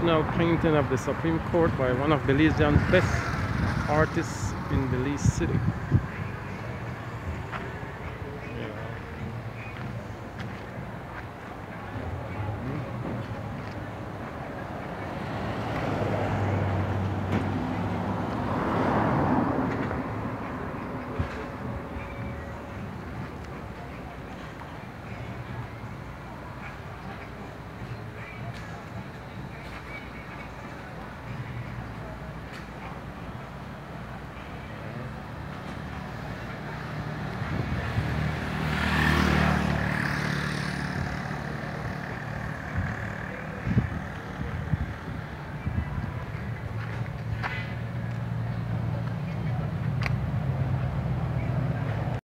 original painting of the Supreme Court by one of Belize's best artists in Belize City.